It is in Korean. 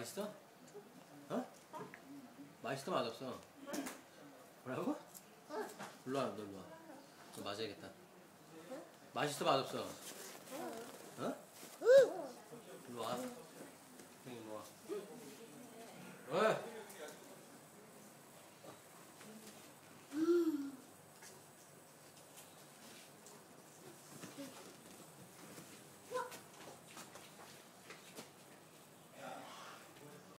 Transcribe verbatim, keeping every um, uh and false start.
맛있어? 어? 맛있어 맛없어? 뭐라고? 일로 와, 너 일로 와. 너 맞아야겠다. 맛있어 맛없어? 어? 일로 와. 형님 일로 와. 왜?